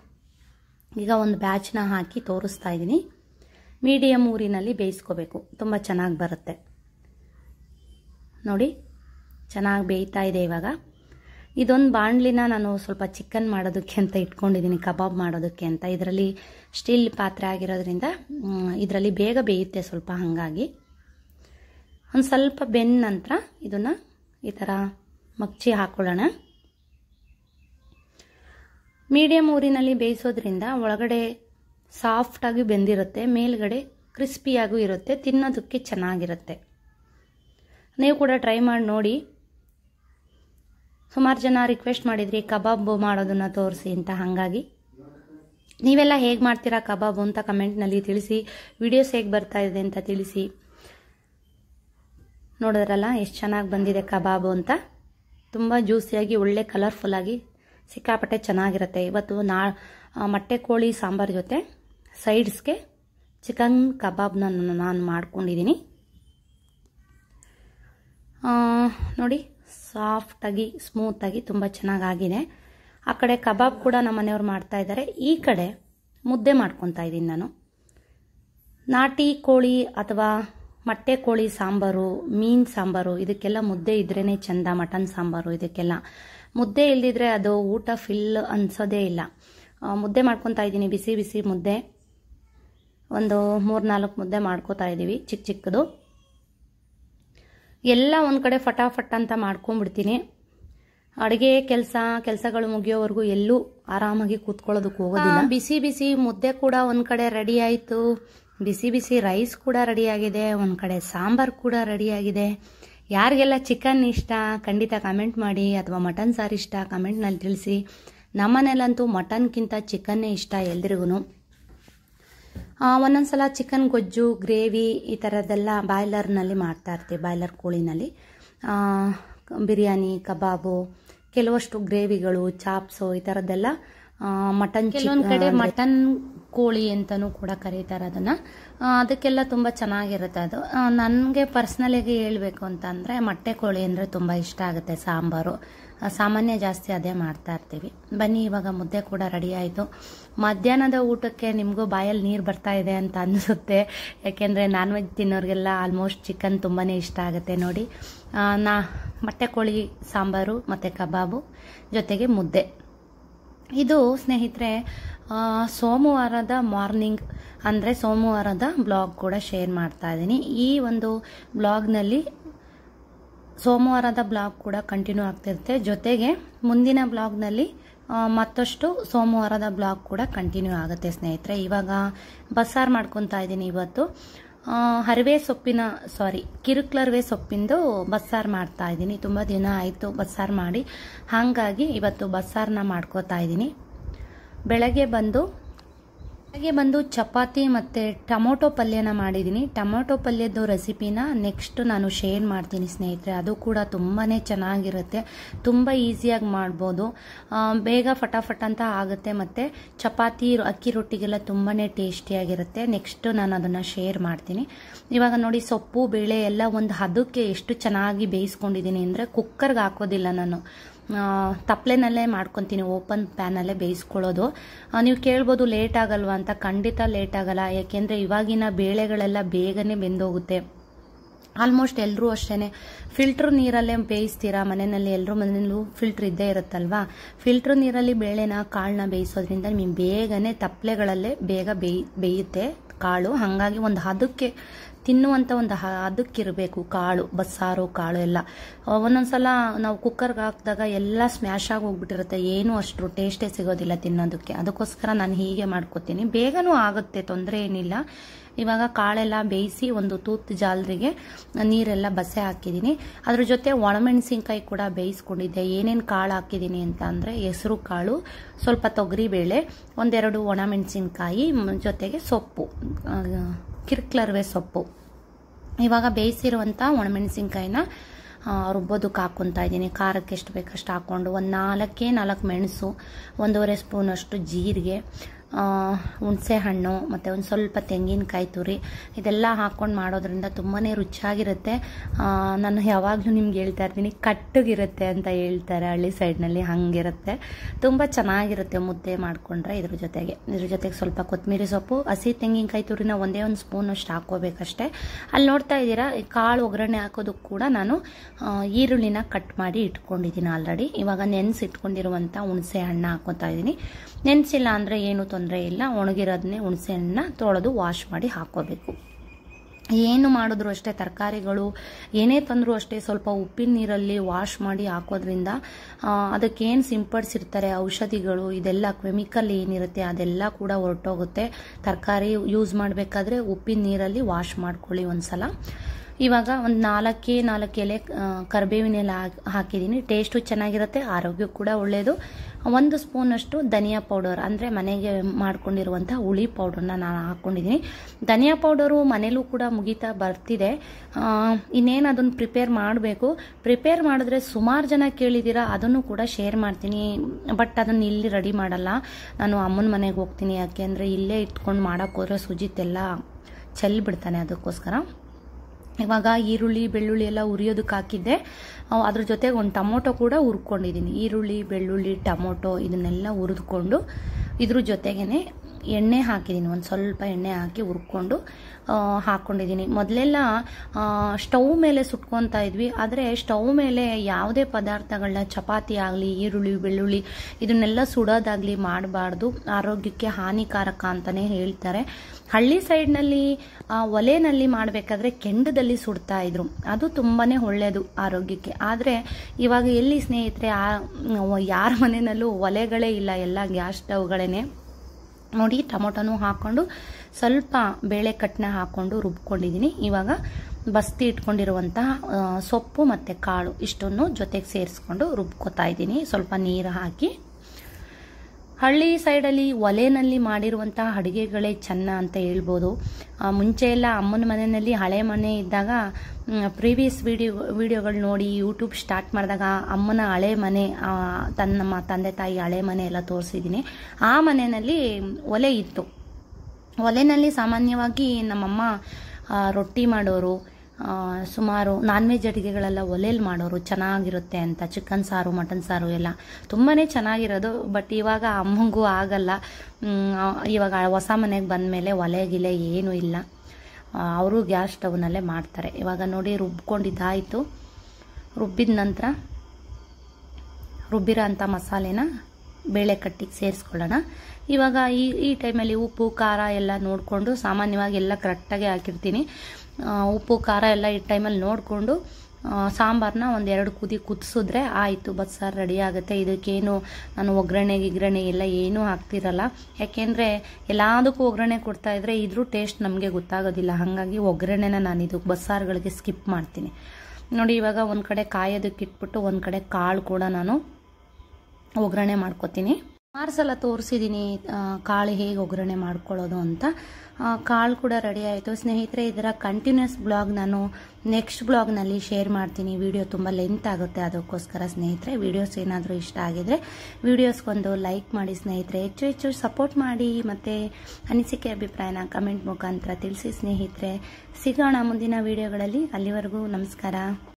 ಈಗ ಒಂದು ಬ್ಯಾಚ್ನ ಹಾಕಿ ತೋರಿಸ್ತಾ ಇದ್ದೀನಿ. ಮೀಡಿಯಮ್ ಊರಿನಲ್ಲಿ ಬೇಯಿಸ್ಕೋಬೇಕು, ತುಂಬ ಚೆನ್ನಾಗಿ ಬರುತ್ತೆ. ನೋಡಿ ಚೆನ್ನಾಗಿ ಬೇಯ್ತಾ ಇದೆ. ಇವಾಗ ಇದೊಂದು ಬಾಣಲಿನ ನಾನು ಸ್ವಲ್ಪ ಚಿಕನ್ ಮಾಡೋದಕ್ಕೆ ಅಂತ ಇಟ್ಕೊಂಡಿದ್ದೀನಿ, ಕಬಾಬ್ ಮಾಡೋದಕ್ಕೆ ಅಂತ. ಇದರಲ್ಲಿ ಸ್ಟೀಲ್ ಪಾತ್ರೆ ಆಗಿರೋದ್ರಿಂದ ಇದರಲ್ಲಿ ಬೇಗ ಬೇಯುತ್ತೆ ಸ್ವಲ್ಪ. ಹಾಗಾಗಿ ಒಂದು ಸ್ವಲ್ಪ ಬೆಂದ ನಂತರ ಇದನ್ನು ಈ ಥರ ಮಗ್ಚಿ ಹಾಕ್ಕೊಳ್ಳೋಣ. ಮೀಡಿಯಮ್ ಊರಿನಲ್ಲಿ ಬೇಯಿಸೋದ್ರಿಂದ ಒಳಗಡೆ ಸಾಫ್ಟಾಗಿ ಬೆಂದಿರುತ್ತೆ, ಮೇಲ್ಗಡೆ ಕ್ರಿಸ್ಪಿಯಾಗೂ ಇರುತ್ತೆ, ತಿನ್ನೋದಕ್ಕೆ ಚೆನ್ನಾಗಿರುತ್ತೆ. ನೀವು ಕೂಡ ಟ್ರೈ ಮಾಡಿ ನೋಡಿ. ಸುಮಾರು ಜನ ರಿಕ್ವೆಸ್ಟ್ ಮಾಡಿದ್ರಿ ಕಬಾಬ್ ಮಾಡೋದನ್ನ ತೋರಿಸಿ ಅಂತ, ಹಾಗಾಗಿ ನೀವೆಲ್ಲ ಹೇಗೆ ಮಾಡ್ತೀರಾ ಕಬಾಬು ಅಂತ ಕಮೆಂಟ್ನಲ್ಲಿ ತಿಳಿಸಿ. ವಿಡಿಯೋಸ್ ಹೇಗೆ ಬರ್ತಾ ಇದೆ ಅಂತ ತಿಳಿಸಿ. ನೋಡಿದ್ರಲ್ಲ ಎಷ್ಟು ಚೆನ್ನಾಗಿ ಬಂದಿದೆ ಕಬಾಬು ಅಂತ. ತುಂಬ ಜ್ಯೂಸಿಯಾಗಿ ಒಳ್ಳೆ ಕಲರ್ಫುಲ್ಲಾಗಿ ಸಿಕ್ಕಾಪಟ್ಟೆ ಚೆನ್ನಾಗಿರುತ್ತೆ. ಇವತ್ತು ನಾ ಮೊಟ್ಟೆ ಕೋಳಿ ಸಾಂಬಾರು ಜೊತೆ ಸೈಡ್ಸ್ಗೆ ಚಿಕನ್ ಕಬಾಬ್ನ ನಾನು ಮಾಡ್ಕೊಂಡಿದ್ದೀನಿ. ನೋಡಿ ಸಾಫ್ಟಾಗಿ ಸ್ಮೂತಾಗಿ ತುಂಬ ಚೆನ್ನಾಗಾಗಿದೆ. ಆ ಕಡೆ ಕಬಾಬ್ ಕೂಡ ನಮ್ಮ ಮನೆಯವ್ರು ಮಾಡ್ತಾ ಇದ್ದಾರೆ. ಈ ಕಡೆ ಮುದ್ದೆ ಮಾಡ್ಕೊತಾ ಇದ್ದೀನಿ ನಾನು. ನಾಟಿ ಕೋಳಿ ಅಥವಾ ಮೊಟ್ಟೆ ಕೋಳಿ ಸಾಂಬಾರು, ಮೀನು ಸಾಂಬಾರು, ಇದಕ್ಕೆಲ್ಲ ಮುದ್ದೆ ಇದ್ರೇ ಚೆಂದ. ಮಟನ್ ಸಾಂಬಾರು ಇದಕ್ಕೆಲ್ಲ ಮುದ್ದೆ ಇಲ್ದಿದ್ರೆ ಅದು ಊಟ ಫಿಲ್ ಅನ್ಸೋದೇ ಇಲ್ಲ. ಮುದ್ದೆ ಮಾಡ್ಕೊತಾ ಇದ್ದೀನಿ, ಬಿಸಿ ಬಿಸಿ ಮುದ್ದೆ. ಒಂದು ಮೂರು ನಾಲ್ಕು ಮುದ್ದೆ ಮಾಡ್ಕೋತಾ ಇದ್ದೀವಿ ಚಿಕ್ಕ ಚಿಕ್ಕದು. ಎಲ್ಲ ಒಂದು ಕಡೆ ಫಟಾಫಟ್ ಅಂತ ಮಾಡ್ಕೊಂಡ್ಬಿಡ್ತೀನಿ. ಅಡುಗೆ ಕೆಲಸ ಕೆಲಸಗಳು ಮುಗಿಯೋವರೆಗೂ ಎಲ್ಲೂ ಆರಾಮಾಗಿ ಕೂತ್ಕೊಳ್ಳೋದಕ್ಕೆ ಹೋಗೋದಿಲ್ಲ. ಬಿಸಿ ಬಿಸಿ ಮುದ್ದೆ ಕೂಡ ಒಂದು ಕಡೆ ರೆಡಿ ಆಯಿತು, ಬಿಸಿ ಬಿಸಿ ರೈಸ್ ಕೂಡ ರೆಡಿಯಾಗಿದೆ, ಒಂದು ಕಡೆ ಸಾಂಬಾರು ಕೂಡ ರೆಡಿಯಾಗಿದೆ. ಯಾರಿಗೆಲ್ಲ ಚಿಕನ್ ಇಷ್ಟ ಖಂಡಿತ ಕಮೆಂಟ್ ಮಾಡಿ, ಅಥವಾ ಮಟನ್ ಸಾರು ಇಷ್ಟ ಕಮೆಂಟ್ನಲ್ಲಿ ತಿಳಿಸಿ. ನಮ್ಮನೇಲಂತೂ ಮಟನ್ಗಿಂತ ಚಿಕನ್ನೇ ಇಷ್ಟ ಎಲ್ರಿಗೂ. ಒಂದೊಂದ್ಸಲ ಚಿಕನ್ ಗೊಜ್ಜು, ಗ್ರೇವಿ ಈ ಥರದ್ದೆಲ್ಲ ಬಾಯ್ಲರ್ನಲ್ಲಿ ಮಾಡ್ತಾ ಇರ್ತೀವಿ. ಬಾಯ್ಲರ್ ಕೋಳಿನಲ್ಲಿ ಬಿರಿಯಾನಿ, ಕಬಾಬು, ಕೆಲವಷ್ಟು ಗ್ರೇವಿಗಳು, ಚಾಪ್ಸು ಈ ಥರದ್ದೆಲ್ಲ ಮಟನ್, ಕೆಲವೊಂದು ಕಡೆ ಮಟನ್ ಕೋಳಿ ಅಂತಲೂ ಕೂಡ ಕರೀತಾರೆ ಅದನ್ನು. ಅದಕ್ಕೆಲ್ಲ ತುಂಬ ಚೆನ್ನಾಗಿರುತ್ತೆ ಅದು. ನನಗೆ ಪರ್ಸ್ನಲಿಗೆ ಹೇಳಬೇಕು ಅಂತಂದರೆ ಮೊಟ್ಟೆ ಕೋಳಿ ಅಂದರೆ ತುಂಬ ಇಷ್ಟ ಆಗುತ್ತೆ. ಸಾಂಬಾರು ಸಾಮಾನ್ಯ ಜಾಸ್ತಿ ಅದೇ ಮಾಡ್ತಾ ಇರ್ತೀವಿ. ಬನ್ನಿ, ಇವಾಗ ಮುದ್ದೆ ಕೂಡ ರೆಡಿ ಆಯಿತು. ಮಧ್ಯಾಹ್ನದ ಊಟಕ್ಕೆ ನಿಮಗೂ ಬಾಯಲ್ಲಿ ನೀರು ಬರ್ತಾ ಇದೆ ಅಂತ ಅನಿಸುತ್ತೆ, ಯಾಕೆಂದರೆ ನಾನ್ ವೆಜ್ ತಿನ್ನೋರಿಗೆಲ್ಲ ಆಲ್ಮೋಸ್ಟ್ ಚಿಕನ್ ತುಂಬಾ ಇಷ್ಟ ಆಗುತ್ತೆ ನೋಡಿ. ನಾ ಮೊಟ್ಟೆ ಕೋಳಿ ಸಾಂಬಾರು ಮತ್ತು ಕಬಾಬು ಜೊತೆಗೆ ಮುದ್ದೆ. ಇದು ಸ್ನೇಹಿತರೆ ಸೋಮವಾರದ ಮಾರ್ನಿಂಗ್, ಅಂದರೆ ಸೋಮವಾರದ ಬ್ಲಾಗ್ ಕೂಡ ಶೇರ್ ಮಾಡ್ತಾ ಇದ್ದೀನಿ. ಈ ಒಂದು ಬ್ಲಾಗ್ನಲ್ಲಿ ಸೋಮವಾರದ ಬ್ಲಾಗ್ ಕೂಡ ಕಂಟಿನ್ಯೂ ಆಗ್ತಿರುತ್ತೆ. ಜೊತೆಗೆ ಮುಂದಿನ ಬ್ಲಾಗ್ನಲ್ಲಿ ಮತ್ತಷ್ಟು ಸೋಮವಾರದ ಬ್ಲಾಗ್ ಕೂಡ ಕಂಟಿನ್ಯೂ ಆಗುತ್ತೆ ಸ್ನೇಹಿತರೆ. ಇವಾಗ ಬಸ್ಸಾರು ಮಾಡ್ಕೊತಾ ಇದ್ದೀನಿ. ಇವತ್ತು ಹರಿವೆ ಸೊಪ್ಪಿನ ಸಾರಿ ಕಿರುಕ್ಲರ್ವೆ ಸೊಪ್ಪಿಂದು ಬಸ್ಸಾರು ಮಾಡ್ತಾ ಇದ್ದೀನಿ. ತುಂಬ ದಿನ ಆಯಿತು ಬಸ್ಸಾರು ಮಾಡಿ, ಹಾಗಾಗಿ ಇವತ್ತು ಬಸ್ಸಾರನ್ನ ಮಾಡ್ಕೋತಾ ಇದ್ದೀನಿ. ಬೆಳಗ್ಗೆ ಬಂದು ಬೆಳಗ್ಗೆ ಬಂದು ಚಪಾತಿ ಮತ್ತು ಟೊಮೊಟೊ ಪಲ್ಯನ ಮಾಡಿದ್ದೀನಿ. ಟೊಮೊಟೊ ಪಲ್ಯದ್ದು ರೆಸಿಪಿನ ನೆಕ್ಸ್ಟ್ ನಾನು ಶೇರ್ ಮಾಡ್ತೀನಿ ಸ್ನೇಹಿತರೆ. ಅದು ಕೂಡ ತುಂಬಾ ಚೆನ್ನಾಗಿರುತ್ತೆ, ತುಂಬ ಈಸಿಯಾಗಿ ಮಾಡ್ಬೋದು, ಬೇಗ ಫಟಾಫಟ್ ಅಂತ ಆಗುತ್ತೆ, ಮತ್ತು ಚಪಾತಿ ಅಕ್ಕಿ ರೊಟ್ಟಿಗೆಲ್ಲ ತುಂಬಾ ಟೇಸ್ಟಿಯಾಗಿರುತ್ತೆ. ನೆಕ್ಸ್ಟ್ ನಾನು ಅದನ್ನು ಶೇರ್ ಮಾಡ್ತೀನಿ. ಇವಾಗ ನೋಡಿ, ಸೊಪ್ಪು ಬೇಳೆ ಎಲ್ಲ ಒಂದು ಹದಕ್ಕೆ ಎಷ್ಟು ಚೆನ್ನಾಗಿ ಬೇಯಿಸ್ಕೊಂಡಿದ್ದೀನಿ ಅಂದರೆ ಕುಕ್ಕರ್ಗೆ ಹಾಕೋದಿಲ್ಲ ನಾನು, ತಪ್ಪಲೆನಲ್ಲೇ ಮಾಡ್ಕೊತೀನಿ, ಓಪನ್ ಪ್ಯಾನಲ್ಲೇ ಬೇಯಿಸ್ಕೊಳ್ಳೋದು. ನೀವು ಕೇಳ್ಬೋದು ಲೇಟ್ ಆಗಲ್ವಾ ಅಂತ. ಖಂಡಿತ ಲೇಟ್ ಆಗಲ್ಲ, ಯಾಕೆಂದರೆ ಇವಾಗಿನ ಬೇಳೆಗಳೆಲ್ಲ ಬೇಗನೆ ಬೆಂದೋಗುತ್ತೆ. ಆಲ್ಮೋಸ್ಟ್ ಎಲ್ಲರೂ ಅಷ್ಟೇ ಫಿಲ್ಟ್ರ್ ನೀರಲ್ಲೇ ಬೇಯಿಸ್ತೀರಾ ಮನೆಯಲ್ಲಿ, ಎಲ್ಲರೂ ಮನೆಯಲ್ಲೂ ಫಿಲ್ಟ್ರ್ ಇದ್ದೇ ಇರುತ್ತಲ್ವಾ. ಫಿಲ್ಟ್ರ್ ನೀರಲ್ಲಿ ಬೇಳೆನ ಕಾಳನ್ನ ಬೇಯಿಸೋದ್ರಿಂದ ನಿಮಗೆ ಬೇಗನೆ ತಪ್ಪಲೆಗಳಲ್ಲೇ ಬೇಗ ಬೇಯ್ ಬೇಯುತ್ತೆ ಕಾಳು. ಹಾಗಾಗಿ ಒಂದು ಹದಕ್ಕೆ ತಿನ್ನುವಂಥ ಒಂದು ಹದಕ್ಕಿರಬೇಕು ಕಾಳು, ಬಸ್ಸಾರು ಕಾಳು ಎಲ್ಲ. ಒಂದೊಂದ್ಸಲ ನಾವು ಕುಕ್ಕರ್ಗೆ ಹಾಕಿದಾಗ ಎಲ್ಲ ಸ್ಮ್ಯಾಶ್ ಆಗಿ ಹೋಗ್ಬಿಟ್ಟಿರುತ್ತೆ, ಏನೂ ಅಷ್ಟು ಟೇಸ್ಟೇ ಸಿಗೋದಿಲ್ಲ ತಿನ್ನೋದಕ್ಕೆ. ಅದಕ್ಕೋಸ್ಕರ ನಾನು ಹೀಗೆ ಮಾಡ್ಕೊತೀನಿ, ಬೇಗನೂ ಆಗುತ್ತೆ, ತೊಂದರೆ ಏನಿಲ್ಲ. ಇವಾಗ ಕಾಳೆಲ್ಲ ಬೇಯಿಸಿ ಒಂದು ತೂತ್ ಜಾಲರಿಗೆ ನೀರೆಲ್ಲ ಬಸೆ ಹಾಕಿದ್ದೀನಿ. ಅದ್ರ ಜೊತೆ ಒಣಮೆಣಸಿನ್ಕಾಯಿ ಕೂಡ ಬೇಯಿಸ್ಕೊಂಡಿದ್ದೆ. ಏನೇನು ಕಾಳು ಹಾಕಿದ್ದೀನಿ ಅಂತ ಅಂದರೆ ಹೆಸರು ಕಾಳು, ಸ್ವಲ್ಪ ತೊಗರಿಬೇಳೆ, ಒಂದೆರಡು ಒಣಮೆಣಸಿನ್ಕಾಯಿ, ಜೊತೆಗೆ ಸೊಪ್ಪು, ಕಿರ್ಕ್ಲರ್ವೆ ಸೊಪ್ಪು. ಇವಾಗ ಬೇಯಿಸಿರುವಂಥ ಒಣಮೆಣಸಿನ್ಕಾಯಿನ ರುಬ್ಬೋದಕ್ಕೆ ಹಾಕ್ಕೊತಾ ಇದ್ದೀನಿ. ಖಾರಕ್ಕೆ ಎಷ್ಟು ಬೇಕಷ್ಟು ಹಾಕ್ಕೊಂಡು ಒಂದು ನಾಲ್ಕೇ ನಾಲ್ಕು ಮೆಣಸು, ಒಂದೂವರೆ ಸ್ಪೂನಷ್ಟು ಜೀರಿಗೆ, ಹುಣಸೆ ಹಣ್ಣು ಮತ್ತು ಒಂದು ಸ್ವಲ್ಪ ತೆಂಗಿನಕಾಯಿ ತುರಿ, ಇದೆಲ್ಲ ಹಾಕ್ಕೊಂಡು ಮಾಡೋದ್ರಿಂದ ತುಂಬಾ ರುಚಿಯಾಗಿರುತ್ತೆ. ನಾನು ಯಾವಾಗಲೂ ನಿಮ್ಗೆ ಹೇಳ್ತಾ ಇರ್ತೀನಿ, ಕಟ್ಟಗಿರುತ್ತೆ ಅಂತ ಹೇಳ್ತಾರೆ ಹಳ್ಳಿ ಸೈಡ್ನಲ್ಲಿ, ಹಾಗಿರುತ್ತೆ. ತುಂಬ ಚೆನ್ನಾಗಿರುತ್ತೆ ಮುದ್ದೆ ಮಾಡಿಕೊಂಡ್ರೆ. ಇದ್ರ ಜೊತೆಗೆ ಇದ್ರ ಜೊತೆಗೆ ಸ್ವಲ್ಪ ಕೊತ್ತಂಬರಿ ಸೊಪ್ಪು, ಹಸಿ ತೆಂಗಿನಕಾಯಿ ತುರಿನ ಒಂದೇ ಒಂದು ಸ್ಪೂನ್ ಅಷ್ಟು ಹಾಕ್ಕೋಬೇಕಷ್ಟೇ. ಅಲ್ಲಿ ನೋಡ್ತಾ ಇದ್ದೀರಾ, ಕಾಳು ಒಗ್ಗರಣೆ ಹಾಕೋದಕ್ಕೆ ಕೂಡ ನಾನು ಈರುಳ್ಳಿನ ಕಟ್ ಮಾಡಿ ಇಟ್ಕೊಂಡಿದ್ದೀನಿ ಆಲ್ರೆಡಿ. ಇವಾಗ ನೆನೆಸಿಟ್ಕೊಂಡಿರುವಂಥ ಹುಣಸೆ ಹಣ್ಣು ಹಾಕೋತಾ ಇದ್ದೀನಿ. ನೆನೆಸಿಲ್ಲ ಅಂದರೆ ಏನು ತೊಂದರೆ ಇಲ್ಲ, ಒಣಗಿರೋದನ್ನೇ ಹುಣಸೆ ಹಣ್ಣನ್ನ ತೊಳೆದು ವಾಶ್ ಮಾಡಿ ಹಾಕೋಬೇಕು. ಏನು ಮಾಡಿದ್ರು ಅಷ್ಟೇ, ತರಕಾರಿಗಳು ಏನೇ ತಂದರೂ ಅಷ್ಟೇ ಸ್ವಲ್ಪ ಉಪ್ಪಿನ ನೀರಲ್ಲಿ ವಾಶ್ ಮಾಡಿ ಹಾಕೋದ್ರಿಂದ ಅದಕ್ಕೇನು ಸಿಂಪಡಿಸಿರ್ತಾರೆ ಔಷಧಿಗಳು, ಇದೆಲ್ಲ ಕೆಮಿಕಲ್ ಏನಿರುತ್ತೆ ಅದೆಲ್ಲ ಕೂಡ ಹೊರಟೋಗುತ್ತೆ. ತರಕಾರಿ ಯೂಸ್ ಮಾಡಬೇಕಾದ್ರೆ ಉಪ್ಪಿನ ನೀರಲ್ಲಿ ವಾಶ್ ಮಾಡ್ಕೊಳ್ಳಿ ಒಂದ್ಸಲ. ಇವಾಗ ಒಂದು ನಾಲ್ಕೇ ನಾಲ್ಕು ಎಲೆ ಕರಿಬೇವಿನ ಎಲೆ ಹಾಕಿದ್ದೀನಿ. ಟೇಸ್ಟು ಚೆನ್ನಾಗಿರುತ್ತೆ, ಆರೋಗ್ಯಕ್ಕೆ ಕೂಡ ಒಳ್ಳೆಯದು. ಒಂದು ಸ್ಪೂನಷ್ಟು ಧನಿಯಾ ಪೌಡರ್, ಅಂದರೆ ಮನೆಗೆ ಮಾಡ್ಕೊಂಡಿರುವಂಥ ಹುಳಿ ಪೌಡರ್ನ ನಾನು ಹಾಕ್ಕೊಂಡಿದ್ದೀನಿ. ಧನಿಯಾ ಪೌಡರು ಮನೇಲೂ ಕೂಡ ಮುಗಿತಾ ಬರ್ತಿದೆ. ಇನ್ನೇನು ಅದನ್ನು ಪ್ರಿಪೇರ್ ಮಾಡಬೇಕು. ಪ್ರಿಪೇರ್ ಮಾಡಿದ್ರೆ ಸುಮಾರು ಜನ ಕೇಳಿದ್ದೀರಾ, ಅದನ್ನು ಕೂಡ ಶೇರ್ ಮಾಡ್ತೀನಿ. ಬಟ್ ಅದನ್ನು ಇಲ್ಲಿ ರೆಡಿ ಮಾಡಲ್ಲ, ನಾನು ಅಮ್ಮನ ಮನೆಗೆ ಹೋಗ್ತೀನಿ. ಯಾಕೆಂದರೆ ಇಲ್ಲೇ ಇಟ್ಕೊಂಡು ಮಾಡೋಕ್ಕೆ ಹೋದರೆ ಸುಜಿತ್ ಎಲ್ಲ ಚೆಲ್ಲಿ ಬಿಡ್ತಾನೆ, ಅದಕ್ಕೋಸ್ಕರ. ಇವಾಗ ಈರುಳ್ಳಿ ಬೆಳ್ಳುಳ್ಳಿ ಎಲ್ಲ ಉರಿಯೋದಕ್ಕೆ ಹಾಕಿದ್ದೆ. ಅದ್ರ ಜೊತೆಗೆ ಒಂದು ಟೊಮೊಟೊ ಕೂಡ ಹುರ್ಕೊಂಡಿದ್ದೀನಿ. ಈರುಳ್ಳಿ ಬೆಳ್ಳುಳ್ಳಿ ಟೊಮೊಟೊ ಇದನ್ನೆಲ್ಲ ಹುರಿದುಕೊಂಡು ಇದ್ರ ಜೊತೆಗೇ ಎಣ್ಣೆ ಹಾಕಿದ್ದೀನಿ. ಒಂದು ಸ್ವಲ್ಪ ಎಣ್ಣೆ ಹಾಕಿ ಹುರ್ಕೊಂಡು ಹಾಕ್ಕೊಂಡಿದ್ದೀನಿ. ಮೊದಲೆಲ್ಲ ಸ್ಟವ್ ಮೇಲೆ ಸುಟ್ಕೊತಾ ಇದ್ವಿ, ಆದರೆ ಸ್ಟವ್ ಮೇಲೆ ಯಾವುದೇ ಪದಾರ್ಥಗಳನ್ನ, ಚಪಾತಿ ಆಗಲಿ ಈರುಳ್ಳಿ ಬೆಳ್ಳುಳ್ಳಿ ಇದನ್ನೆಲ್ಲ ಸುಡೋದಾಗಲಿ ಮಾಡಬಾರ್ದು, ಆರೋಗ್ಯಕ್ಕೆ ಹಾನಿಕಾರಕ ಅಂತಲೇ ಹೇಳ್ತಾರೆ. ಹಳ್ಳಿ ಸೈಡ್ನಲ್ಲಿ ಒಲೆನಲ್ಲಿ ಮಾಡಬೇಕಾದ್ರೆ ಕೆಂಡದಲ್ಲಿ ಸುಡ್ತಾ ಇದ್ರು, ಅದು ತುಂಬಾ ಒಳ್ಳೆಯದು ಆರೋಗ್ಯಕ್ಕೆ. ಆದರೆ ಇವಾಗ ಎಲ್ಲಿ ಸ್ನೇಹಿತರೆ, ಯಾರ ಮನೆಯಲ್ಲೂ ಒಲೆಗಳೇ ಇಲ್ಲ, ಎಲ್ಲ ಗ್ಯಾಸ್ ಸ್ಟವ್ಗಳೇ. ನೋಡಿ, ಟೊಮೊಟೊನೂ ಹಾಕ್ಕೊಂಡು ಸ್ವಲ್ಪ ಬೇಳೆ ಕಟ್ಟನ್ನ ಹಾಕ್ಕೊಂಡು ರುಬ್ಕೊಂಡಿದ್ದೀನಿ. ಇವಾಗ ಬಸ್ತಿ ಇಟ್ಕೊಂಡಿರುವಂತಹ ಸೊಪ್ಪು ಮತ್ತು ಕಾಳು ಇಷ್ಟನ್ನು ಜೊತೆಗೆ ಸೇರಿಸ್ಕೊಂಡು ರುಬ್ಕೋತಾ ಇದ್ದೀನಿ, ಸ್ವಲ್ಪ ನೀರು ಹಾಕಿ. ಹಳ್ಳಿ ಸೈಡಲ್ಲಿ ಒಲೆನಲ್ಲಿ ಮಾಡಿರುವಂತಹ ಅಡುಗೆಗಳೇ ಚೆನ್ನ ಅಂತ ಹೇಳ್ಬೋದು. ಮುಂಚೆ ಎಲ್ಲ ಅಮ್ಮನ ಮನೆಯಲ್ಲಿ ಹಳೆ ಮನೆ ಇದ್ದಾಗ ಪ್ರೀವಿಯಸ್ ವಿಡಿಯೋ ವಿಡಿಯೋಗಳು ನೋಡಿ ಯೂಟ್ಯೂಬ್ ಸ್ಟಾರ್ಟ್ ಮಾಡಿದಾಗ ಅಮ್ಮನ ಹಳೆ ಮನೆ, ತನ್ನ ನಮ್ಮ ತಂದೆ ತಾಯಿ ಹಳೆ ಮನೆ ಎಲ್ಲ ತೋರಿಸಿದ್ದೀನಿ. ಆ ಮನೆಯಲ್ಲಿ ಒಲೆ ಇತ್ತು. ಒಲೆನಲ್ಲಿ ಸಾಮಾನ್ಯವಾಗಿ ನಮ್ಮಮ್ಮ ರೊಟ್ಟಿ ಮಾಡೋರು, ಸುಮಾರು ನಾನ್ ವೆಜ್ ಅಡುಗೆಗಳೆಲ್ಲ ಒಲೆಯಲ್ಲಿ ಮಾಡೋರು, ಚೆನ್ನಾಗಿರುತ್ತೆ ಅಂತ. ಚಿಕನ್ ಸಾರು, ಮಟನ್ ಸಾರು ಎಲ್ಲ ತುಂಬಾ ಚೆನ್ನಾಗಿರೋದು. ಬಟ್ ಇವಾಗ ಅಮ್ಮಂಗೂ ಆಗಲ್ಲ. ಇವಾಗ ಹೊಸ ಮನೆಗೆ ಬಂದಮೇಲೆ ಒಲೆ ಗಿಲೆ ಏನೂ ಇಲ್ಲ, ಅವರು ಗ್ಯಾಸ್ ಸ್ಟವ್ನಲ್ಲೇ ಮಾಡ್ತಾರೆ. ಇವಾಗ ನೋಡಿ ರುಬ್ಕೊಂಡಿದ್ದಾಯಿತು. ರುಬ್ಬಿದ ನಂತರ ರುಬ್ಬಿರೋ ಅಂಥ ಮಸಾಲೆನ ಬೇಳೆ ಕಟ್ಟಿಗೆ ಸೇರಿಸ್ಕೊಳ್ಳೋಣ. ಇವಾಗ ಈ ಈ ಟೈಮಲ್ಲಿ ಉಪ್ಪು ಖಾರ ಎಲ್ಲ ನೋಡಿಕೊಂಡು, ಸಾಮಾನ್ಯವಾಗಿ ಎಲ್ಲ ಕರೆಕ್ಟಾಗಿ ಹಾಕಿರ್ತೀನಿ. ಉಪ್ಪು ಖಾರ ಎಲ್ಲ ಈ ಟೈಮಲ್ಲಿ ನೋಡಿಕೊಂಡು ಸಾಂಬಾರನ್ನ ಒಂದೆರಡು ಕುದಿ ಕುದಿಸಿದ್ರೆ ಆಯಿತು, ಬಸ್ಸಾರು ರೆಡಿ ಆಗುತ್ತೆ. ಇದಕ್ಕೇನು ನಾನು ಒಗ್ಗರಣೆ ಗಿಗ್ಗರಣೆ ಎಲ್ಲ ಏನೂ ಹಾಕ್ತಿರಲ್ಲ. ಯಾಕೆಂದರೆ ಎಲ್ಲದಕ್ಕೂ ಒಗ್ಗರಣೆ ಕೊಡ್ತಾಯಿದ್ರೆ ಇದ್ರೂ ಟೇಸ್ಟ್ ನಮಗೆ ಗೊತ್ತಾಗೋದಿಲ್ಲ. ಹಾಗಾಗಿ ಒಗ್ಗರಣೆನ ನಾನು ಇದು ಬಸ್ಸಾರುಗಳಿಗೆ ಸ್ಕಿಪ್ ಮಾಡ್ತೀನಿ. ನೋಡಿ ಇವಾಗ ಒಂದು ಕಡೆ ಕಾಯೋದಕ್ಕೆ ಇಟ್ಬಿಟ್ಟು ಒಂದು ಕಡೆ ಕಾಳು ಕೂಡ ನಾನು ಒಗ್ಗರಣೆ ಮಾಡ್ಕೊತೀನಿ. ಸುಮಾರು ಸಲ ತೋರಿಸಿದ್ದೀನಿ ಕಾಳು ಹೇಗೆ ಒಗ್ಗರಣೆ ಮಾಡ್ಕೊಳ್ಳೋದು ಅಂತ. ಕಾಳು ಕೂಡ ರೆಡಿ ಆಯಿತು. ಸ್ನೇಹಿತರೆ, ಇದರ ಕಂಟಿನ್ಯೂಸ್ ಬ್ಲಾಗ್ ನಾನು ನೆಕ್ಸ್ಟ್ ಬ್ಲಾಗ್ನಲ್ಲಿ ಶೇರ್ ಮಾಡ್ತೀನಿ. ವಿಡಿಯೋ ತುಂಬ ಲೆಂತ್ ಆಗುತ್ತೆ, ಅದಕ್ಕೋಸ್ಕರ ಸ್ನೇಹಿತರೆ ವಿಡಿಯೋಸ್ ಏನಾದರೂ ಇಷ್ಟ ಆಗಿದ್ರೆ ವಿಡಿಯೋಸ್ಗೊಂದು ಲೈಕ್ ಮಾಡಿ ಸ್ನೇಹಿತರೆ. ಹೆಚ್ಚು ಹೆಚ್ಚು ಸಪೋರ್ಟ್ ಮಾಡಿ ಮತ್ತು ಅನಿಸಿಕೆ ಅಭಿಪ್ರಾಯನ ಕಮೆಂಟ್ ಮುಖಾಂತರ ತಿಳಿಸಿ ಸ್ನೇಹಿತರೆ. ಸಿಗೋಣ ಮುಂದಿನ ವಿಡಿಯೋಗಳಲ್ಲಿ. ಅಲ್ಲಿವರೆಗೂ ನಮಸ್ಕಾರ.